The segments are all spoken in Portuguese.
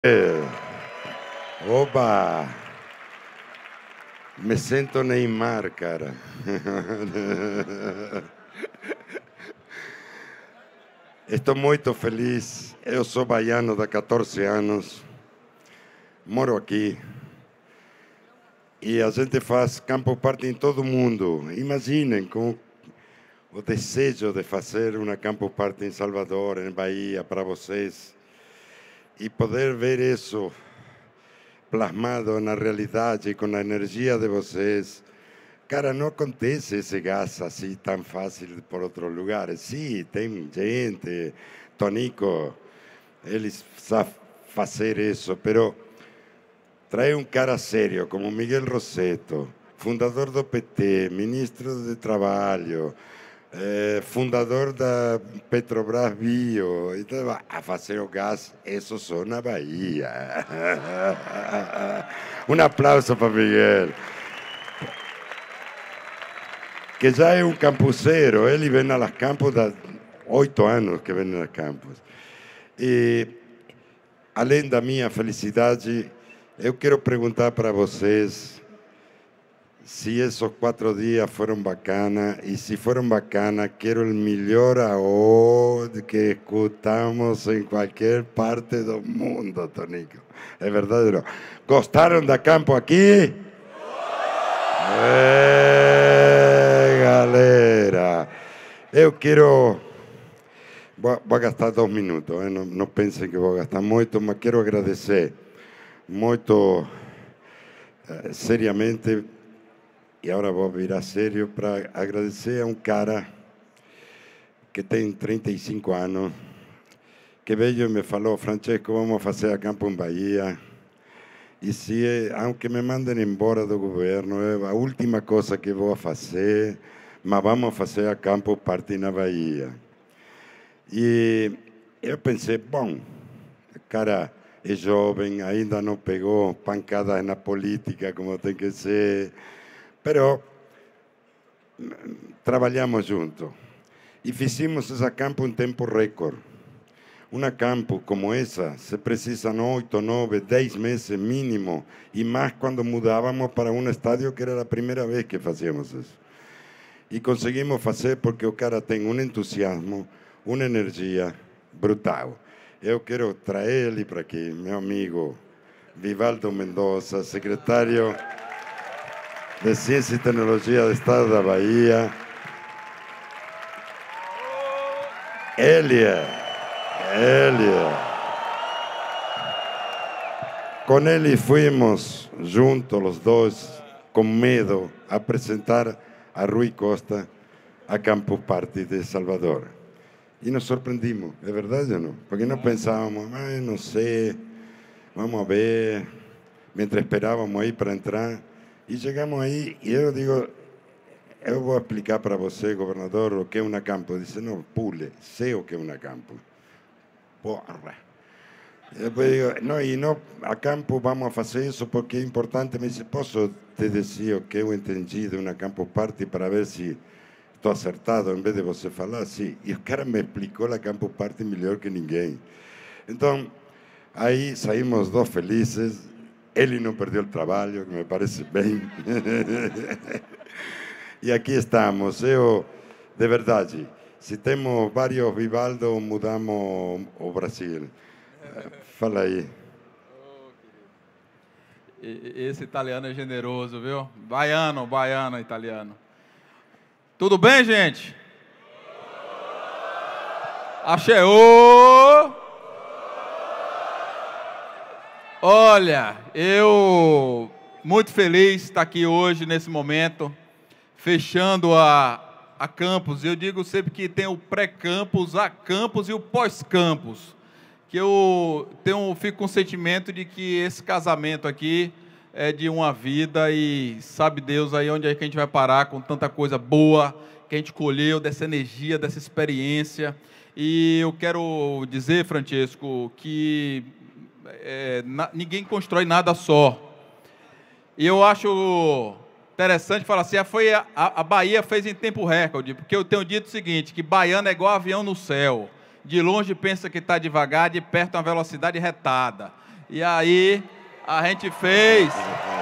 Oba! Me sinto Neymar, cara. Estou muito feliz. Eu sou baiano há 14 anos. Moro aqui. E a gente faz campo party em todo o mundo. Imaginem com o desejo de fazer uma campo party em Salvador, em Bahia, para vocês. E poder ver isso plasmado na realidade, com a energia de vocês. Cara, não acontece esse gás assim tão fácil por outros lugares. Sim, tem gente, Tonico, eles sabem fazer isso, mas trazer um cara sério como Miguel Rossetto, fundador do PT, ministro de Trabalho, fundador da Petrobras Bio, então, a fazer o gás, isso só na Bahia. Um aplauso para Miguel, que já é um campuseiro, ele vem a las campos há 8 anos que vem a campos. E, além da minha felicidade, eu quero perguntar para vocês se esses 4 dias foram bacanas, e se foram bacanas, quero o melhor áudio que escutamos em qualquer parte do mundo, Tonico. É verdade ou não? Gostaram da campo aqui? Galera, eu quero... Vou gastar 2 minutos, não pensem que vou gastar muito, mas quero agradecer muito seriamente, e agora vou virar sério, para agradecer a um cara que tem 35 anos, que veio e me falou: Francesco, vamos fazer a campo em Bahia. E se, aunque me mandem embora do governo, é a última coisa que vou fazer, mas vamos fazer a campo party na Bahia. E eu pensei, bom, o cara é jovem, ainda não pegou pancadas na política como tem que ser, mas trabalhamos juntos. E fizemos essa campo em tempo recorde. Uma campo como essa, se precisam 8, 9, 10 meses mínimo, e mais quando mudávamos para um estádio que era a primeira vez que fazíamos isso. E conseguimos fazer porque o cara tem um entusiasmo, uma energia brutal. Eu quero trazer ele para aqui, meu amigo Vivaldo Mendonça, secretário de Ciência e Tecnologia do Estado da Bahia. Ele. Com ele fomos juntos, os dois, com medo, apresentar a Rui Costa a Campo Party de Salvador. E nos surpreendimos, é verdade ou não? Porque não pensávamos, não sei, vamos ver, mientras esperávamos aí para entrar. E chegamos aí, e eu digo, eu vou explicar para você, governador, o que é uma campo. Dice, não, pule, sei o que é uma campo. Porra. Depois digo, não, a campo vamos fazer isso porque é importante. Me disse, posso te dizer o que eu entendi de uma campo party para ver se estou acertado, em vez de você falar? Sim. E o cara me explicou a campo party melhor que ninguém. Então, aí saímos 2 felizes. Ele não perdeu o trabalho, que me parece bem. E aqui estamos. Eu, de verdade, se temos vários Vivaldo, mudamos o Brasil. Fala aí. Esse italiano é generoso, viu? Baiano, italiano. Tudo bem, gente? Axeô! Olha, eu muito feliz de estar aqui hoje, nesse momento, fechando a campus. Eu digo sempre que tem o pré-campus, a campus e o pós-campus. Que eu fico com o sentimento de que esse casamento aqui é de uma vida e sabe Deus aí onde é que a gente vai parar com tanta coisa boa que a gente colheu, dessa energia, dessa experiência. E eu quero dizer, Francesco, que ninguém constrói nada só. E eu acho interessante falar assim, a Bahia fez em tempo recorde, porque eu tenho dito o seguinte, que baiano é igual avião no céu. De longe pensa que está devagar, de perto uma velocidade retada. E aí, a gente fez.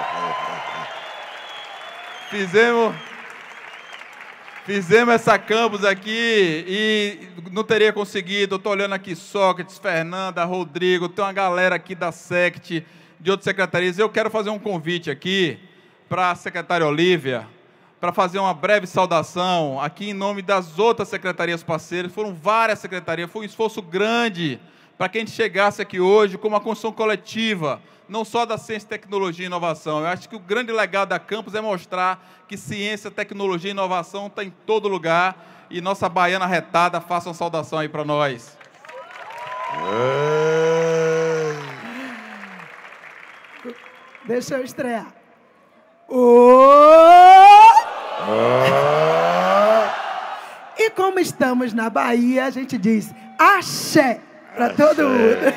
Fizemos essa campus aqui e não teria conseguido. Eu estou olhando aqui Sócrates, Fernanda, Rodrigo, tem uma galera aqui da SECT, de outras secretarias. Eu quero fazer um convite aqui para a secretária Olívia, para fazer uma breve saudação aqui em nome das outras secretarias parceiras. Foram várias secretarias, foi um esforço grande para que a gente chegasse aqui hoje com uma construção coletiva, não só da ciência, tecnologia e inovação. Eu acho que o grande legado da campus é mostrar que ciência, tecnologia e inovação está em todo lugar. E nossa baiana retada, faça uma saudação aí para nós. Deixa eu estrear. E como estamos na Bahia, a gente diz axé para todo mundo.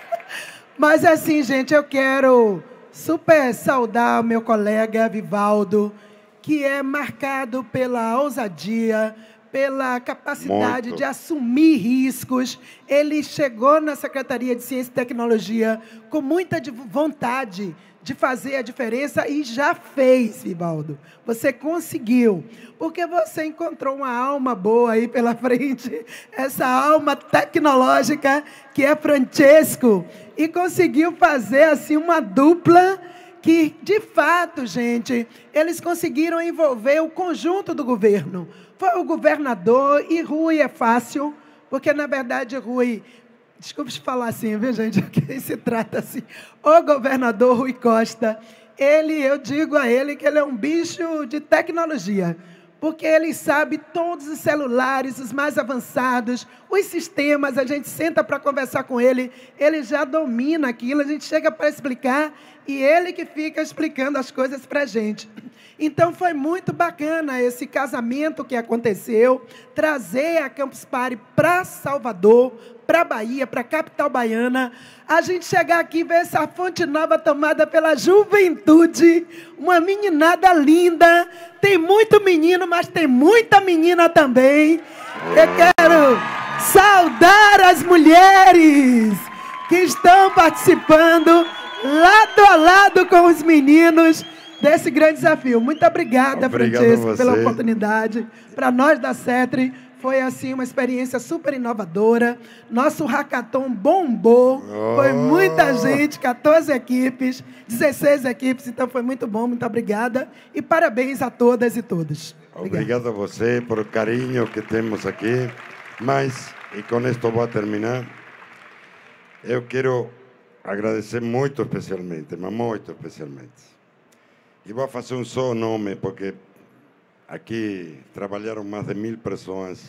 Mas assim, gente, eu quero super saudar o meu colega Vivaldo, que é marcado pela ousadia, pela capacidade de assumir riscos. Ele chegou na Secretaria de Ciência e Tecnologia com muita vontade de fazer a diferença e já fez, Vivaldo. Você conseguiu, porque você encontrou uma alma boa aí pela frente, essa alma tecnológica que é Francesco, e conseguiu fazer assim uma dupla que, de fato, gente, eles conseguiram envolver o conjunto do governo. Foi o governador, e Rui é fácil, porque, na verdade, Rui... Desculpe te falar assim, viu, gente? Quem se trata assim? O governador Rui Costa, eu digo a ele que ele é um bicho de tecnologia, porque ele sabe todos os celulares, os mais avançados, os sistemas, a gente senta para conversar com ele já domina aquilo, a gente chega para explicar, e ele que fica explicando as coisas para a gente. Então, foi muito bacana esse casamento que aconteceu, trazer a Campus Party para Salvador, para a Bahia, para a capital baiana, a gente chegar aqui e ver essa fonte nova tomada pela juventude, uma meninada linda, tem muito menino, mas tem muita menina também. Eu quero saudar as mulheres que estão participando, lado a lado com os meninos, desse grande desafio. Muito obrigada, Francesco, pela oportunidade. Para nós da CETRI, foi assim uma experiência super inovadora. Nosso hackathon bombou. Foi muita gente, 14 equipes, 16 equipes, então foi muito bom. Muito obrigada. E parabéns a todas e todos. Obrigado a você por o carinho que temos aqui. Mas, e com isto vou terminar, eu quero agradecer muito especialmente, mas muito especialmente. E vou fazer um só nome, porque aqui trabalharam mais de 1000 pessoas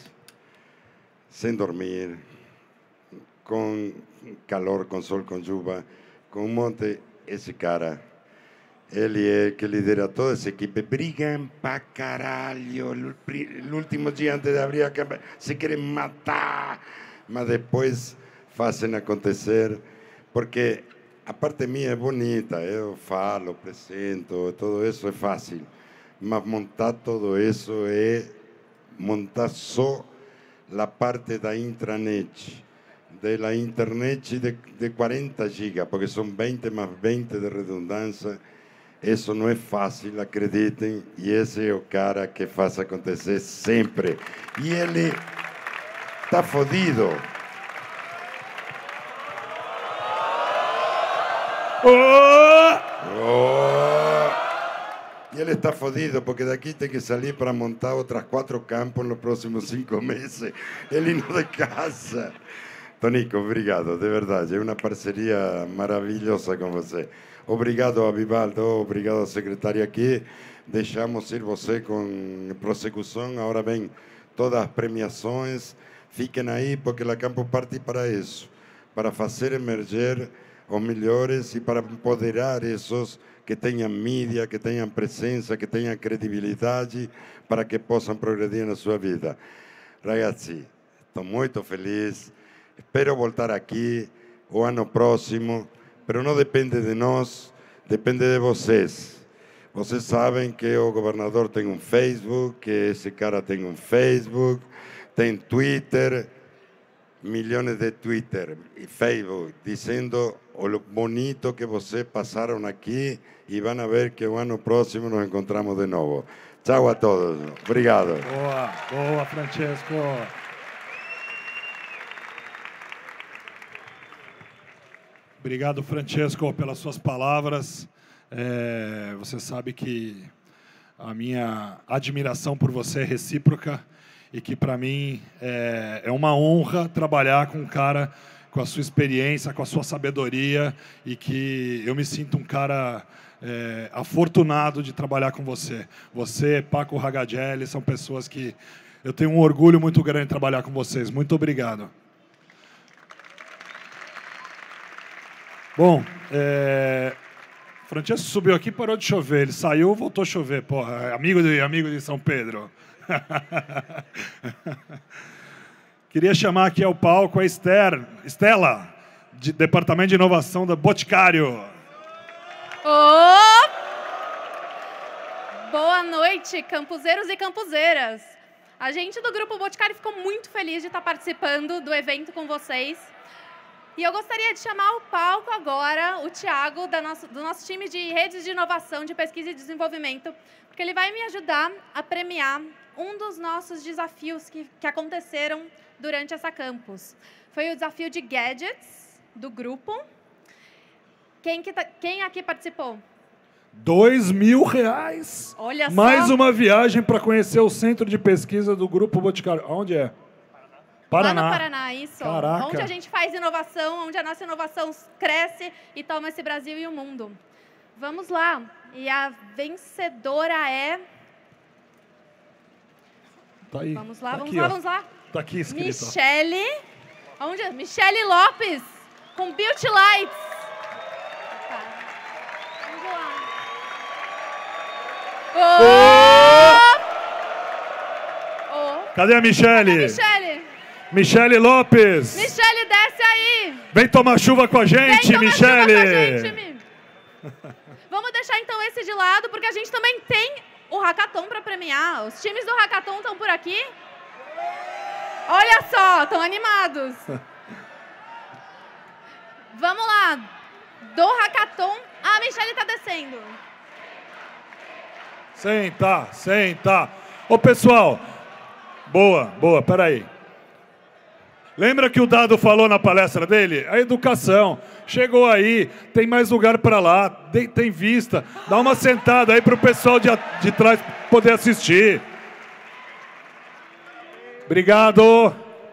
sem dormir, com calor, com sol, com chuva, com um monte. Esse cara, ele é que lidera toda essa equipe. Brigam pra caralho. No último dia antes de abrir a campanha, se querem matar, mas depois fazem acontecer, porque a parte minha é bonita, eu falo, apresento, tudo isso é fácil. Mas montar tudo isso é montar só a parte da intranet, da internet de 40 GB, porque são 20 mais 20 de redundância. Isso não é fácil, acreditem, e esse é o cara que faz acontecer sempre. E ele está fodido. E ele está fodido, porque daqui tem que sair para montar outras 4 campos nos próximos 5 meses. Ele não de casa. Tonico, obrigado, de verdade. É uma parceria maravilhosa com você. Obrigado a Vivaldo, obrigado a secretária aqui. Deixamos ir você com prossecução. Agora vem todas as premiações. Fiquem aí, porque a Campus Party para isso, para fazer emerger os melhores e para empoderar esses que tenham mídia, que tenham presença, que tenham credibilidade, para que possam progredir na sua vida. Ragazzi, estou muito feliz. Espero voltar aqui o ano próximo, mas não depende de nós, depende de vocês. Vocês sabem que o governador tem um Facebook, que esse cara tem um Facebook, tem Twitter, milhões de Twitter e Facebook, dizendo o bonito que vocês passaram aqui e vão ver que o ano próximo nos encontramos de novo. Tchau a todos. Obrigado. Boa, boa, Francesco. Obrigado, Francesco, pelas suas palavras. Você sabe que a minha admiração por você é recíproca e que, para mim, é uma honra trabalhar com um cara com a sua experiência, com a sua sabedoria, e que eu me sinto um cara afortunado de trabalhar com você. Você, Paco Ragagelli, são pessoas que eu tenho um orgulho muito grande de trabalhar com vocês. Muito obrigado. Bom, Francesco subiu aqui e parou de chover. Ele saiu, voltou a chover. Porra, amigo de São Pedro. Queria chamar aqui ao palco a Estela, de Departamento de Inovação da Boticário. Boa noite, campuseiros e campuseiras. A gente do Grupo Boticário ficou muito feliz de estar participando do evento com vocês. E eu gostaria de chamar ao palco agora o Thiago, do nosso time de redes de inovação, de pesquisa e desenvolvimento, porque ele vai me ajudar a premiar um dos nossos desafios que aconteceram durante essa campus. Foi o desafio de gadgets do grupo. Quem aqui participou? R$2.000. Olha só. Mais uma viagem para conhecer o centro de pesquisa do Grupo Boticário. Onde é? Paraná. Lá no Paraná, isso. Caraca. Onde a gente faz inovação, onde a nossa inovação cresce e toma esse Brasil e o mundo. Vamos lá. E a vencedora é... Tá aí. Vamos lá, tá vamos aqui, lá, ó. vamos lá. Tá aqui escrito. Michele. Onde é? Michele Lopes, com Beauty Lights. Tá. Vamos lá. Cadê a Michele? Michele. Michele Lopes. Michele, desce aí. Vem tomar chuva com a gente, Michele. Vamos deixar então esse de lado, porque a gente também tem o Hackathon para premiar. Os times do Hackathon estão por aqui. Olha só, estão animados. Vamos lá. Do Hackathon. A Michele está descendo. Senta. Ô, pessoal. Boa, peraí. Lembra que o Dado falou na palestra dele? A educação. Chegou aí, tem mais lugar para lá, tem vista. Dá uma sentada aí para o pessoal de trás poder assistir. Obrigado.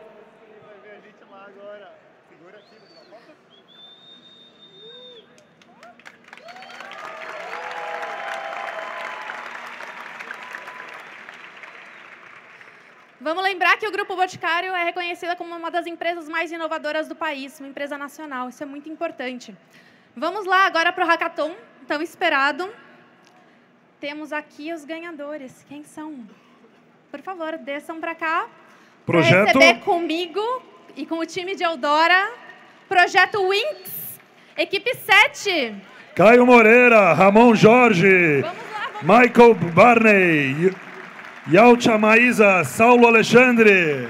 Vamos lembrar que o Grupo Boticário é reconhecida como uma das empresas mais inovadoras do país, uma empresa nacional. Isso é muito importante. Vamos lá agora para o Hackathon, tão esperado. Temos aqui os ganhadores. Quem são? Por favor, desçam para cá. Projeto... Para receber comigo e com o time de Eudora. Projeto Winx, equipe 7. Caio Moreira, Ramon Jorge, Michael Barney, Yalcha Maísa, Saulo Alexandre.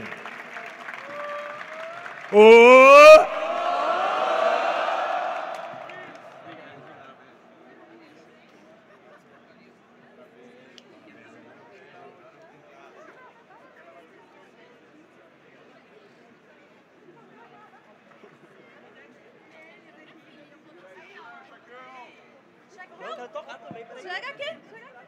Chega aqui.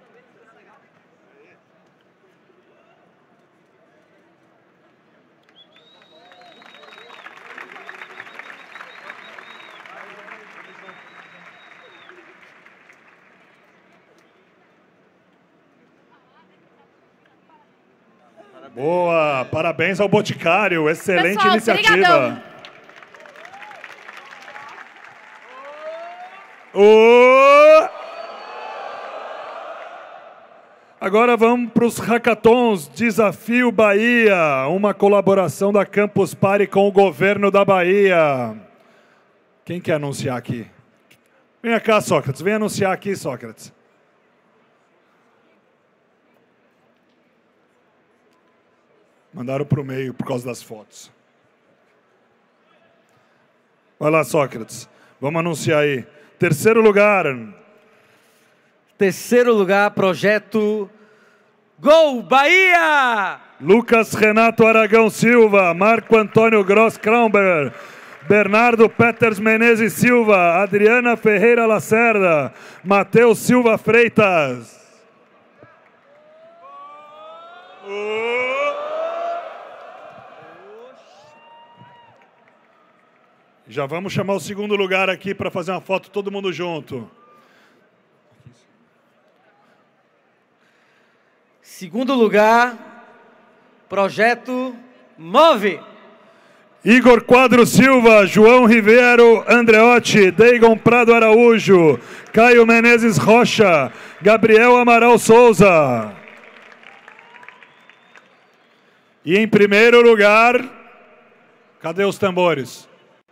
Boa, parabéns ao Boticário, excelente Pessoal, iniciativa. Brigadão. Agora vamos para os hackathons Desafio Bahia, uma colaboração da Campus Party com o governo da Bahia. Quem quer anunciar aqui? Vem cá, Sócrates, vem anunciar aqui, Sócrates. Mandaram para o meio por causa das fotos. Vai lá, Sócrates. Vamos anunciar aí. Terceiro lugar. Terceiro lugar, projeto Gol Bahia! Lucas Renato Aragão Silva, Marco Antônio Gross Kronberg, Bernardo Peters Menezes Silva, Adriana Ferreira Lacerda, Matheus Silva Freitas. Já vamos chamar o segundo lugar aqui para fazer uma foto todo mundo junto. Segundo lugar, projeto Move. Igor Quadro Silva, João Ribeiro Andreotti, Deigon Prado Araújo, Caio Menezes Rocha, Gabriel Amaral Souza. E em primeiro lugar, cadê os tambores?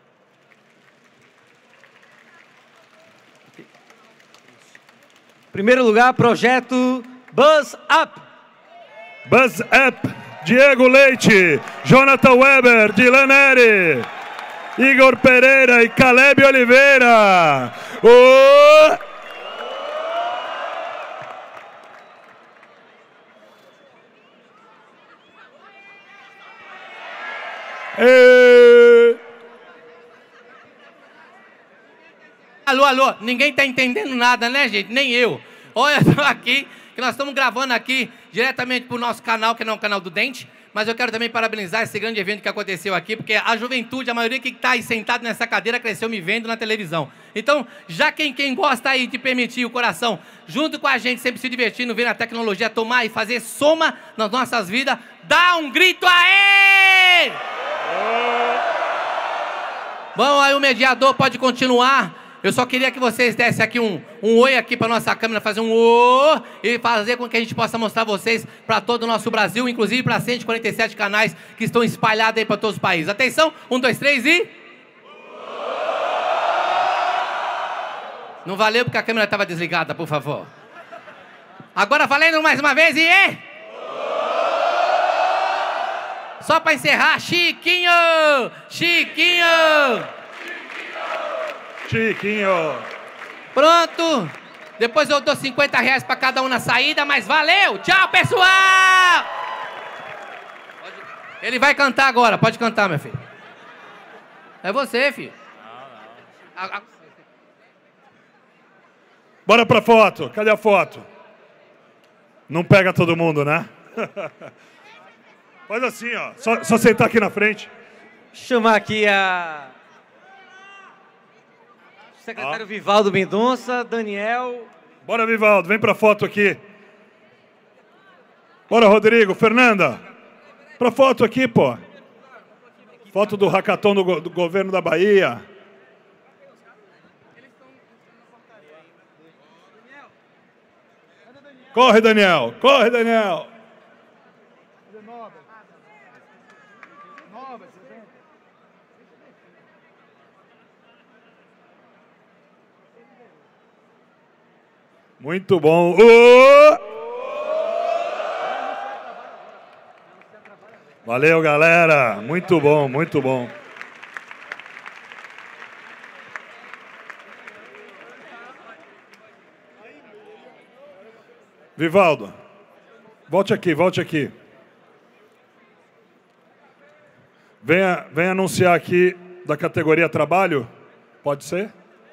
Primeiro lugar, projeto Buzz Up. Buzz Up, Diego Leite, Jonathan Weber, Dilan Neri, Igor Pereira e Caleb Oliveira. Alô, ninguém tá entendendo nada, né, gente? Nem eu. Olha, eu tô aqui, que nós estamos gravando aqui diretamente pro nosso canal, que não é o canal do Dente, mas eu quero também parabenizar esse grande evento que aconteceu aqui, porque a juventude, a maioria que está aí sentado nessa cadeira, cresceu me vendo na televisão. Então, já quem gosta aí de permitir o coração, junto com a gente, sempre se divertindo, vendo a tecnologia tomar e fazer soma nas nossas vidas, dá um grito aí! Bom, aí o mediador pode continuar. Eu só queria que vocês dessem aqui um oi aqui para nossa câmera, fazer um oi e fazer com que a gente possa mostrar vocês para todo o nosso Brasil, inclusive para 147 canais que estão espalhados aí para todos os países. Atenção, 1, 2, 3 e... Não valeu porque a câmera estava desligada, por favor. Agora valendo mais uma vez e... Só para encerrar, Chiquinho! Chiquinho! Chiquinho. Pronto. Depois eu dou 50 reais para cada um na saída, mas valeu. Tchau, pessoal. Ele vai cantar agora. Pode cantar, meu filho. É você, filho. Não. Bora pra foto. Cadê a foto? Não pega todo mundo, né? Faz assim, ó. Só sentar aqui na frente. Chamar aqui a... secretário Vivaldo Mendonça, Daniel. Bora, Vivaldo, vem pra foto aqui. Bora, Rodrigo, Fernanda. Pra foto aqui, pô. Foto do hackathon do governo da Bahia. Corre, Daniel. Corre, Daniel. Muito bom. Valeu, galera. Muito bom, muito bom. Vivaldo, volte aqui, volte aqui. Venha anunciar aqui da categoria trabalho. Pode ser?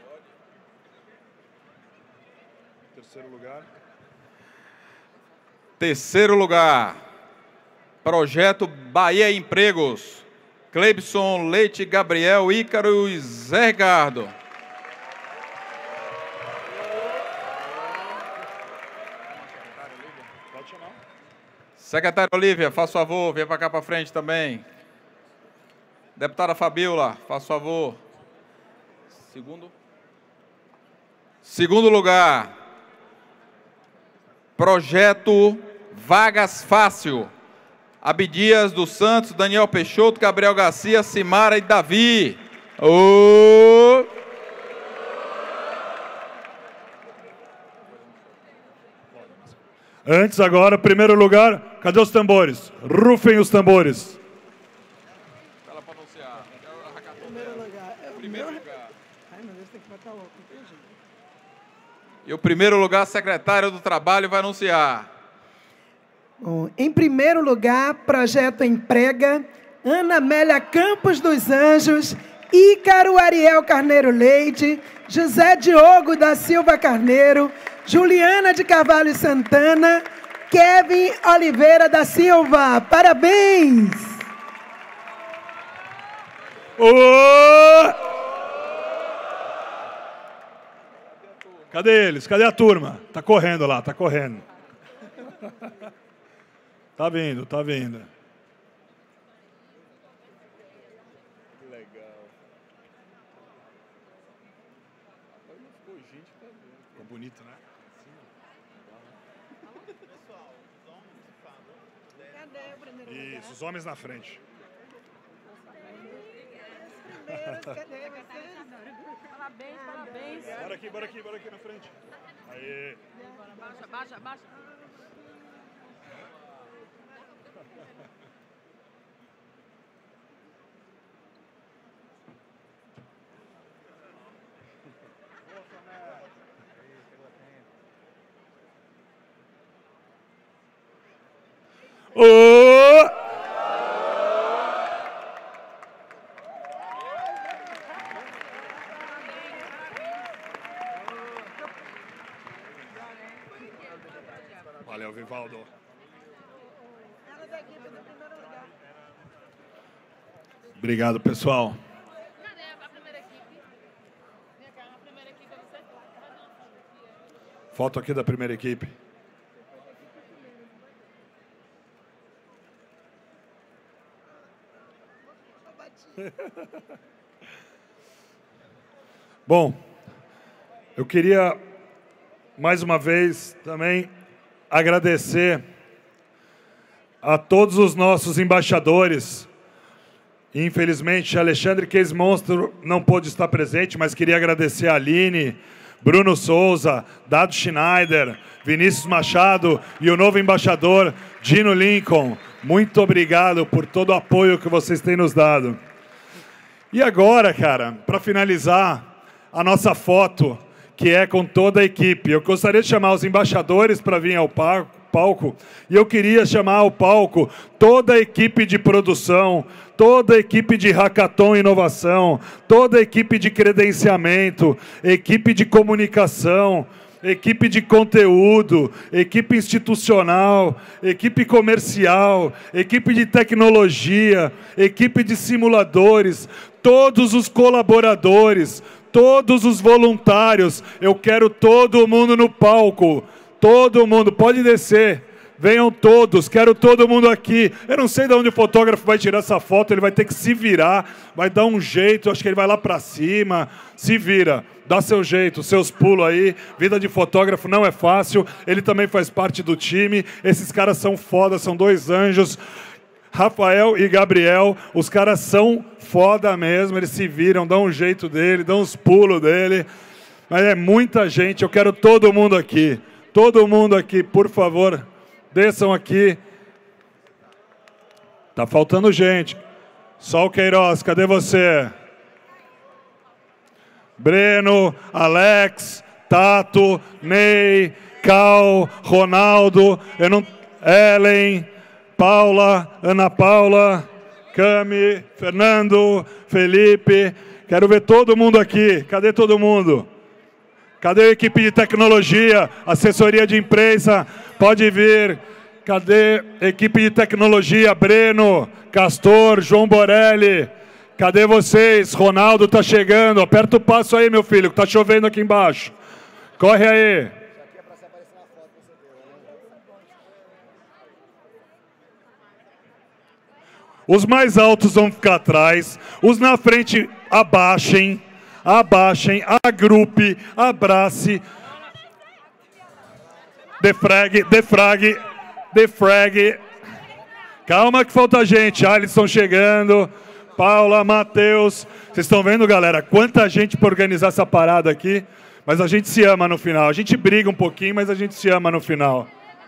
Terceiro lugar, projeto Bahia Empregos, Cleibson Leite Gabriel Ícaro e Zé Ricardo. Secretária Olívia, faz favor, vem para cá para frente também. Deputada Fabiola, faz favor. Segundo lugar, projeto Vagas Fácil, Abdias dos Santos, Daniel Peixoto, Gabriel Garcia, Simara e Davi. Antes agora, primeiro lugar, cadê os tambores? Rufem os tambores. Primeiro lugar. Primeiro lugar. Ai, meu Deus. E o primeiro lugar, secretário do Trabalho, vai anunciar. Bom, em primeiro lugar, Projeto Emprega, Ana Amélia Campos dos Anjos, Ícaro Ariel Carneiro Leite, José Diogo da Silva Carneiro, Juliana de Carvalho Santana, Kevin Oliveira da Silva. Parabéns! Cadê eles? Cadê a turma? Tá correndo lá, tá correndo. Tá vindo, tá vindo. Legal. Ficou bonito, né? Isso, os homens na frente. Parabéns, parabéns. Bora aqui na frente. Aê. Baixa. Valeu, Vivaldo. Obrigado, pessoal. Foto aqui da primeira equipe. Bom, eu queria mais uma vez também agradecer a todos os nossos embaixadores. Infelizmente, Alexandre Case Monstro não pôde estar presente, mas queria agradecer a Aline, Bruno Souza, Dado Schneider, Vinícius Machado e o novo embaixador, Dino Lincoln. Muito obrigado por todo o apoio que vocês têm nos dado. E agora, cara, para finalizar, a nossa foto, que é com toda a equipe. Eu gostaria de chamar os embaixadores para vir ao palco, e eu queria chamar ao palco toda a equipe de produção, toda a equipe de Hackathon Inovação, toda a equipe de credenciamento, equipe de comunicação, equipe de conteúdo, equipe institucional, equipe comercial, equipe de tecnologia, equipe de simuladores, todos os colaboradores, todos os voluntários. Eu quero todo mundo no palco. Todo mundo, pode descer. Venham todos, quero todo mundo aqui. Eu não sei de onde o fotógrafo vai tirar essa foto, ele vai ter que se virar, vai dar um jeito, acho que ele vai lá para cima, se vira, dá seu jeito, seus pulos aí. Vida de fotógrafo não é fácil, ele também faz parte do time. Esses caras são foda, são dois anjos. Rafael e Gabriel, os caras são foda mesmo, eles se viram, dão um jeito dele, dão os pulos dele. Mas é muita gente, eu quero todo mundo aqui. Todo mundo aqui, por favor, desçam aqui. Tá faltando gente. Só o Queiroz, cadê você? Breno, Alex, Tato, Ney, Cal, Ronaldo, Ellen, Paula, Ana Paula, Cami, Fernando, Felipe. Quero ver todo mundo aqui. Cadê todo mundo? Cadê a equipe de tecnologia, assessoria de imprensa? Pode vir. Cadê a equipe de tecnologia? Breno, Castor, João Borelli. Cadê vocês? Ronaldo tá chegando. Aperta o passo aí, meu filho, que tá chovendo aqui embaixo. Corre aí. Os mais altos vão ficar atrás. Os na frente, abaixem. Abaixem, agrupe, abrace, defrague. Calma que falta gente. Alisson chegando, Paula, Matheus. Vocês estão vendo, galera, quanta gente para organizar essa parada aqui. Mas a gente se ama no final. A gente briga um pouquinho, mas a gente se ama no final.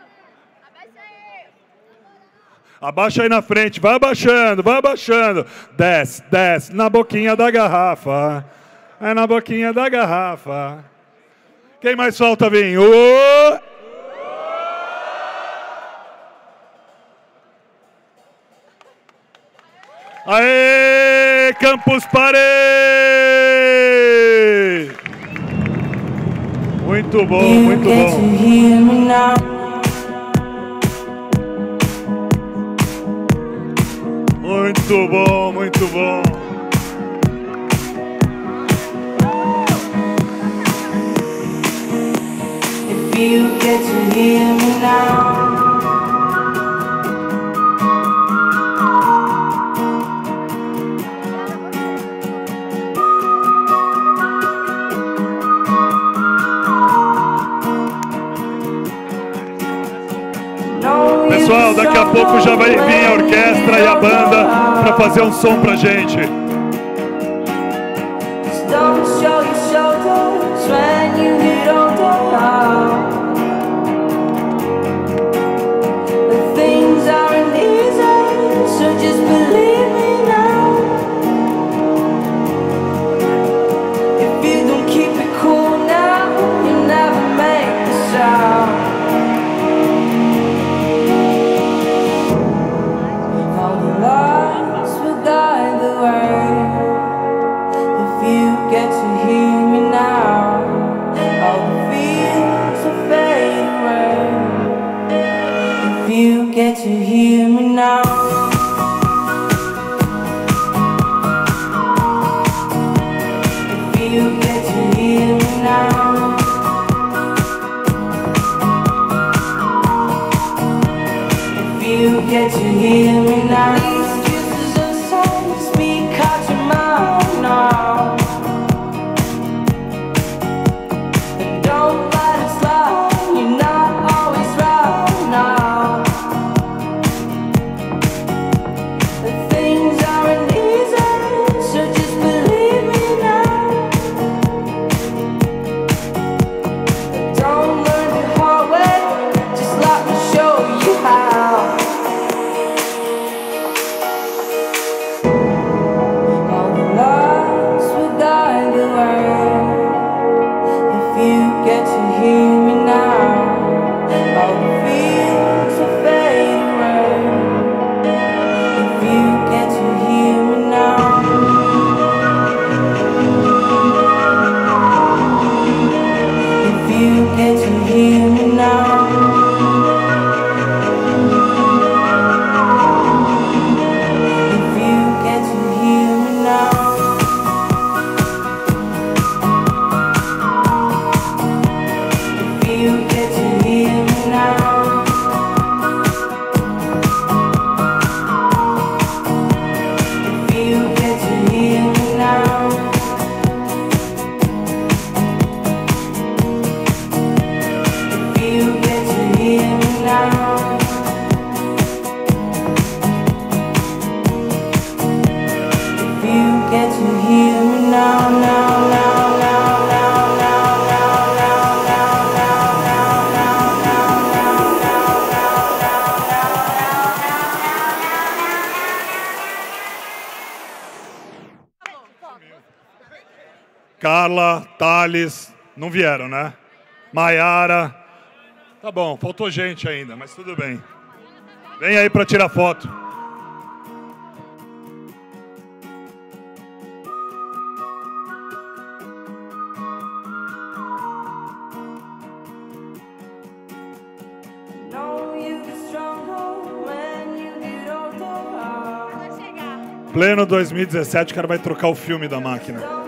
Abaixa aí na frente, vai abaixando. Desce, na boquinha da garrafa. é na boquinha da garrafa. Quem mais solta vinho? Aê, Campus Party! Muito bom, muito bom. Muito bom, muito bom. If you get to hear me now. Pessoal, daqui a pouco já vai vir a orquestra e a banda para fazer um som pra gente. Don't show your shoulders when you get older. The things aren't easy, so just believe me now. If you don't keep it cool now, you'll never make the sound. All the lights will guide the way. If you get to hear me now, all the fears will fade away. If you get to hear me now. If you get to hear me now. If you get to hear me now. These kisses and songs speak out your mind now. Don't let it slide, you're not always right now. The things aren't easy, so just believe me now. Don't learn the hard way, just let me show you how. All the lights will guide the way. If you get to hear me now, all the fears will fade away. If you get to hear me now. If you get to hear me now. If you get to hear me now. If you get to hear me now. If you get to hear me now. If you get to hear me now. If you get to hear me now, now, now, now, now, now, now, now, now, now, now, now, now, Carla, Thales, não vieram, né? Maiara. Tá bom, faltou gente ainda, mas tudo bem. Vem aí para tirar foto. know you get stronger when you get older. Pleno 2017, o cara vai trocar o filme da máquina.